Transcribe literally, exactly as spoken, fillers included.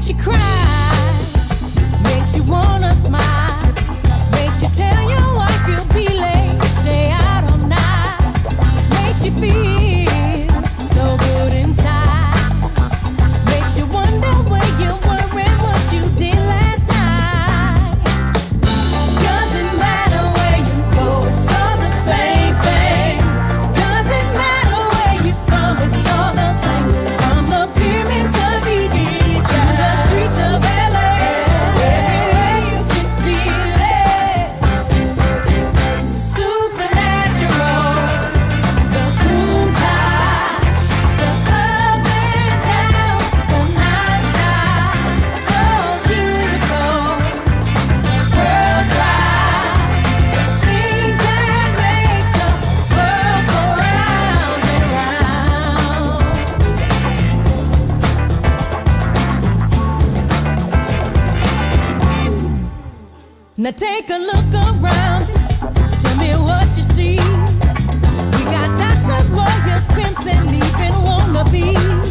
you cry, makes you wanna smile, makes you tell your wife you'll be late, stay out all night, makes you feel so good inside, makes you wonder where you were and what you did last night. Doesn't matter where you go, it's all the same thing. Doesn't matter where you're from, it's all the same. From the pyramids of Egypt to the streets of L A, everywhere you can feel it. Supernatural, the Countach, the up and down, the night sky, so beautiful. Pearl Drive, the things that make the world go round and round. Now take a look around, tell me what you see. We got doctors, lawyers, pimps, and even wannabes.